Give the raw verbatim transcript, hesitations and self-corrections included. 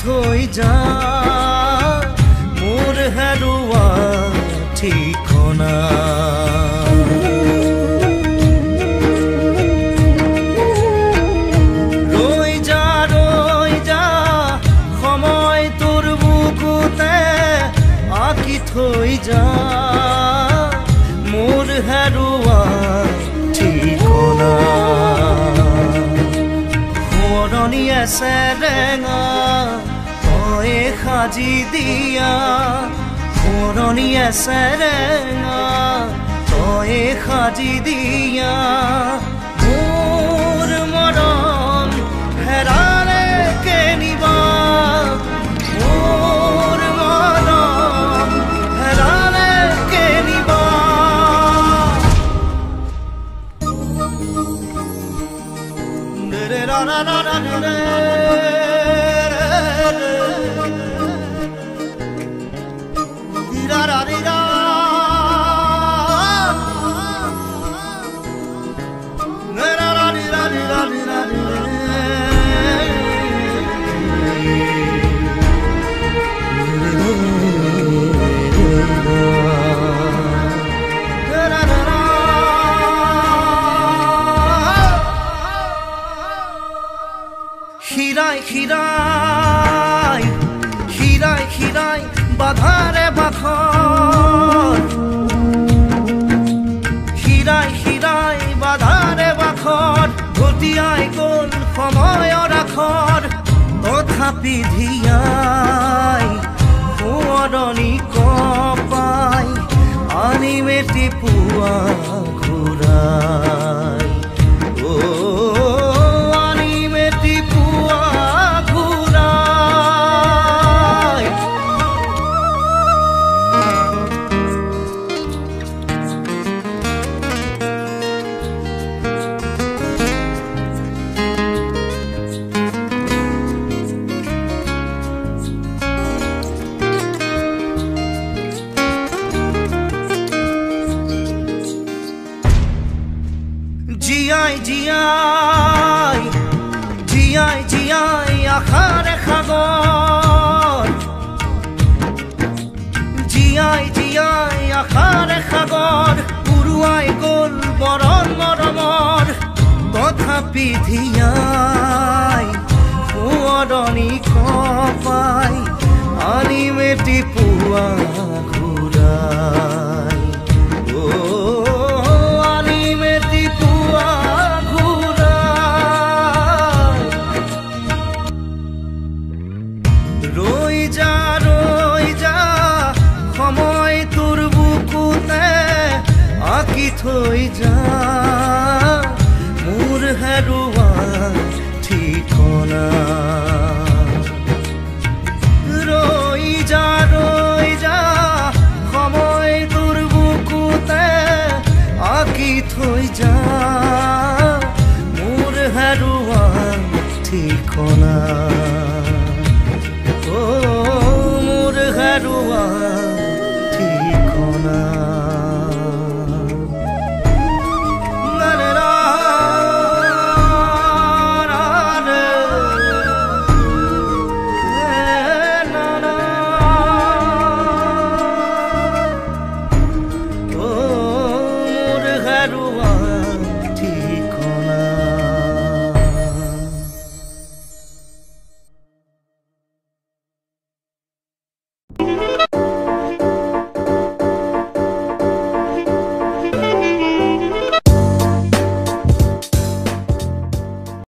থৈ যা মোৰ হেৰুৱা ঠিকনা ৰৈ যা ৰৈ যা সময় তোৰ বুকুতে আঁকি থৈ যা মোৰ হেৰুৱা ঠিকনা সোঁৱৰণীয়ে চেৰেঙা তই সাজি দিয়া সোঁৱৰণীয়ে চেৰেঙা তই সাজি দিয়া মোৰ মৰম হেৰালে কেনিবা মোৰ মৰম হেৰালে কেনিবা ra ra ra ra ra ra ra ra ra Hirai, hirai, hirai, hirai, badhare bakhor. Hirai, hirai, badhare bakhor. Gotiyai gol somoyor akhor. Tothapi dhiyai, huoroni kopai, animeti pua ghurai. Oh. Giai, giai, giai, giai, akhare khagor. Giai, giai, akhare khagor. Uruai gol boron moromor. Tothapi dhiyai, huoroni kopai, animeti pua ghurai. Oh. Roi ja, roi ja, সময় তোর বুকুতে আঁকি থৈ যা মোৰ হেৰুৱা ঠিকনা ৰৈ যা, ৰৈ যা, সময় তোৰ বুকুতে আঁকি থৈ যা মোৰ হেৰুৱা ঠিকনা